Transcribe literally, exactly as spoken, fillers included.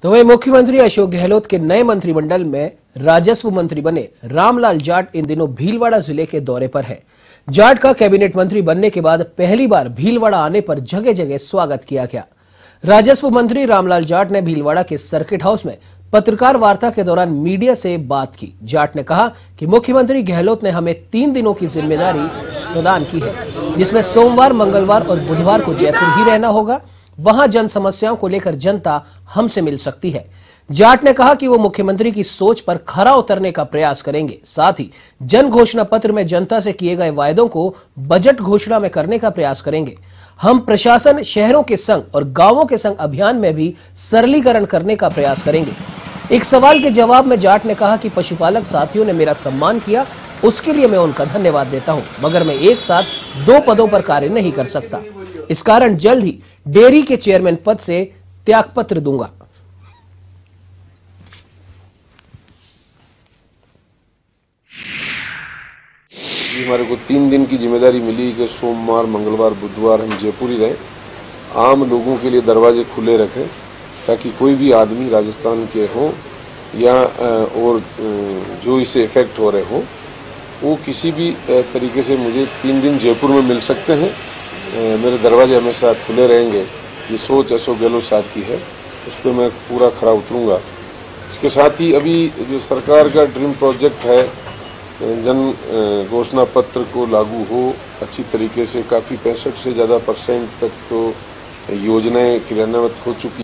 तो वही मुख्यमंत्री अशोक गहलोत के नए मंत्रिमंडल में राजस्व मंत्री बने रामलाल जाट इन दिनों भीलवाड़ा जिले के दौरे पर है। जाट का कैबिनेट मंत्री बनने के बाद पहली बार भीलवाड़ा आने पर जगह जगह स्वागत किया गया। राजस्व मंत्री रामलाल जाट ने भीलवाड़ा के सर्किट हाउस में पत्रकार वार्ता के दौरान मीडिया से बात की। जाट ने कहा कि मुख्यमंत्री गहलोत ने हमें तीन दिनों की जिम्मेदारी प्रदान की है, जिसमें सोमवार, मंगलवार और बुधवार को जयपुर ही रहना होगा। वहां जन समस्याओं को लेकर जनता हमसे मिल सकती है। जाट ने कहा कि वो मुख्यमंत्री की सोच पर खरा उतरने का प्रयास करेंगे। साथ ही जन घोषणा पत्र में जनता से किए गए वायदों को बजट घोषणा में करने का प्रयास करेंगे। हम प्रशासन, शहरों के संग और गांवों के संग अभियान में भी सरलीकरण करने का प्रयास करेंगे। एक सवाल के जवाब में जाट ने कहा कि पशुपालक साथियों ने मेरा सम्मान किया, उसके लिए मैं उनका धन्यवाद देता हूं, मगर मैं एक साथ दो पदों पर कार्य नहीं कर सकता। इस कारण जल्द ही डेयरी के चेयरमैन पद से त्यागपत्र दूंगा। हमारे को तीन दिन की जिम्मेदारी मिली कि सोमवार, मंगलवार, बुधवार हम जयपुर ही रहे, आम लोगों के लिए दरवाजे खुले रखें ताकि कोई भी आदमी राजस्थान के हो या और जो इससे इफेक्ट हो रहे हो वो किसी भी तरीके से मुझे तीन दिन जयपुर में मिल सकते हैं। मेरे दरवाजे हमेशा खुले रहेंगे। ये सोच अशोक गहलोत साहब की है, उस पर मैं पूरा खरा उतरूंगा। इसके साथ ही अभी जो सरकार का ड्रीम प्रोजेक्ट है, जन घोषणा पत्र को लागू हो अच्छी तरीके से, काफ़ी पैंसठ से ज़्यादा परसेंट तक तो योजनाएं क्रियान्वित हो चुकी